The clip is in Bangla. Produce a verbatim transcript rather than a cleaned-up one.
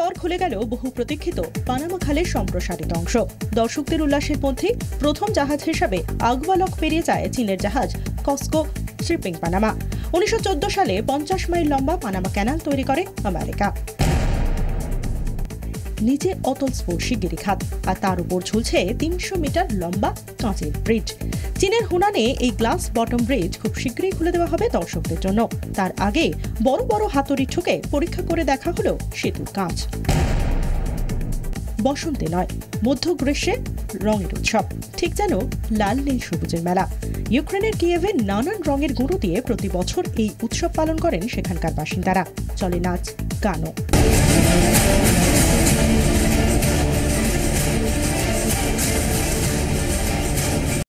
পর খুলে গেল বহু প্রতীক্ষিত পানামা খালের সম্প্রসারিত অংশ। দর্শকদের উল্লাসের মধ্যে প্রথম জাহাজ হিসাবে আগুয়া লক পেরিয়ে যায় চীনের জাহাজ কসকো শিপিং পানামা। উনিশশো চোদ্দ সালে পঞ্চাশ মাইল লম্বা পানামা ক্যানাল তৈরি করে আমেরিকা। নিচে অতল স্পর্শী গিরিখাত, আর তার উপর ঝুলছে তিনশো মিটার লম্বা কাঁচের ব্রিজ। চীনের হুনানে এই গ্লাস বটম ব্রিজ খুব শীঘ্রই খুলে দেওয়া হবে দর্শকদের জন্য। তার আগে বড় বড় হাতুড়ি ঠুকে পরীক্ষা করে দেখা হলো সেতুর কাঁচ। বসন্তে নয়, মধ্য গ্রীষ্মে রঙের উৎসব, ঠিক যেন লাল নীল সবুজের মেলা। ইউক্রেনের কিয়েভে নানান রঙের গুঁড়ো দিয়ে প্রতি বছর এই উৎসব পালন করেন সেখানকার বাসিন্দারা। চলে নাচ, গানও।